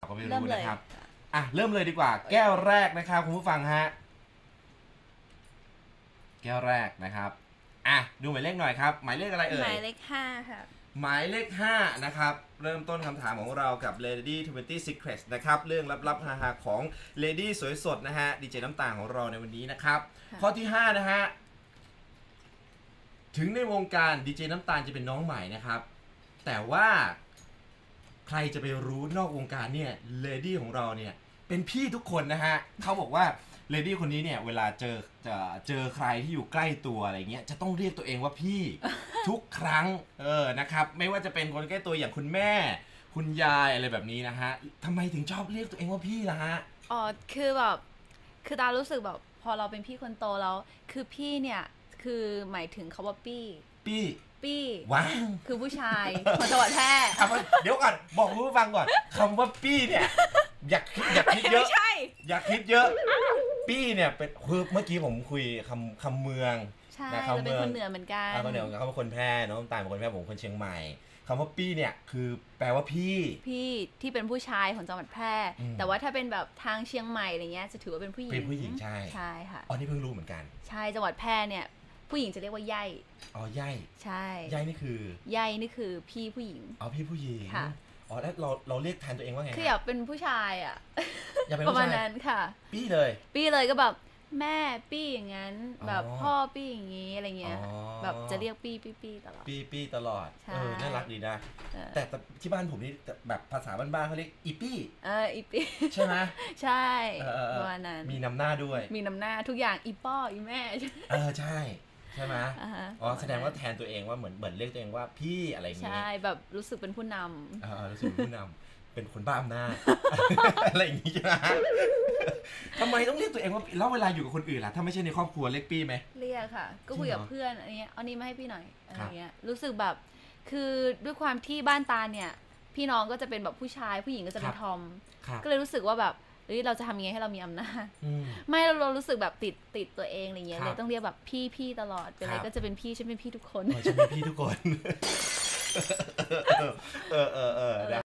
ก็ไม่รู้นะครับเริ่มเลยดีกว่าแก้วแรกนะครับคุณผู้ฟังฮะแก้วแรกนะครับดูหมายเลขหน่อยครับหมายเลขอะไรเอ่ยหมายเลข5ค่ะหมายเลข5นะครับเริ่มต้นคำถามของเรากับ Lady 20 Secrets นะครับเรื่องลับๆฮาๆของ Lady สวยสดนะฮะดีเจน้ำตาลของเราในวันนี้นะครับข้อที่5นะฮะถึงในวงการดีเจน้ำตาลจะเป็นน้องใหม่นะครับแต่ว่าใครจะไปรู้นอกวงการเนี่ยเลดี้ของเราเนี่ยเป็นพี่ทุกคนนะฮะเขาบอกว่าเลดี้คนนี้เนี่ยเวลาเจอใครที่อยู่ใกล้ตัวอะไรเงี้ยจะต้องเรียกตัวเองว่าพี่ ทุกครั้งนะครับไม่ว่าจะเป็นคนใกล้ตัวอย่างคุณแม่คุณยายอะไรแบบนี้นะฮะทำไมถึงชอบเรียกตัวเองว่าพี่ล่ะฮะคือแบบคือตารู้สึกแบบพอเราเป็นพี่คนโตแล้วคือพี่เนี่ยคือหมายถึงเขาว่าปี้ว้าคือผู้ชายคนจังหวัดแพร่เดี๋ยวก่อนบอกผู้ฟังก่อนคำว่าปี้เนี่ยอยากคิดเยอะอยากคิดเยอะปี้เนี่ยเป็นคือเมื่อกี้ผมคุยคำเมืองใช่เราเป็นคนเหนือเหมือนกันคนเหนือเขาเป็นคนแพร่น้องตายเป็นคนแพร่ผมคนเชียงใหม่คำว่าปี้เนี่ยคือแปลว่าพี่ที่เป็นผู้ชายของจังหวัดแพร่แต่ว่าถ้าเป็นแบบทางเชียงใหม่อะไรเงี้ยจะถือว่าเป็นผู้หญิงใช่ค่ะนี่เพิ่งรู้เหมือนกันใช่จังหวัดแพร่เนี่ยผู้หญิงจะเรียกว่าย่ายย่ายใช่ย่ายนี่คือย่ายนี่คือพี่ผู้หญิงพี่ผู้หญิงค่ะแล้วเราเรียกแทนตัวเองว่าไงคืออยากเป็นผู้ชายอยากเป็นประมาณนั้นค่ะปี้เลยก็แบบแม่ปี้อย่างนั้นแบบพ่อปี้อย่างนี้อะไรเงี้ยแบบจะเรียกปี้ตลอดปี้ตลอดน่ารักดีนะแต่ที่บ้านผมนี่แบบภาษาบ้านๆเขาเรียกอีปี้อีปี้ใช่ไหมใช่ประมาณนั้นมีนำหน้าด้วยมีนำหน้าทุกอย่างอีป้ออีแม่ใช่ไหมแสดงว่าแทนตัวเองว่าเหมือนเรียกตัวเองว่าพี่อะไรอย่างเงี้ยใช่แบบรู้สึกเป็นผู้นำรู้สึกเป็นผู้นำเป็นคนบ้าอำนาจอะไรอย่างงี้ใช่ไหมทำไมต้องเรียกตัวเองว่าแล้วเวลาอยู่กับคนอื่นล่ะถ้าไม่ใช่ในครอบครัวเรียกปี้ไหมเรียกค่ะก็คุยกับเพื่อนอันนี้เอานี้มาให้พี่หน่อยอะไรเงี้ยรู้สึกแบบคือด้วยความที่บ้านตาเนี่ยพี่น้องก็จะเป็นแบบผู้ชายผู้หญิงก็จะเป็นทอมก็เลยรู้สึกว่าแบบเราจะทำยังไงให้เรามีอำนาจไม่เรารู้สึกแบบติดตัวเองอะไรเงี้ยเลยต้องเรียกแบบพี่ตลอดเป็นอะไรก็จะเป็นพี่ฉันเป็นพี่ทุกคนฉันเป็นพี่ทุกคน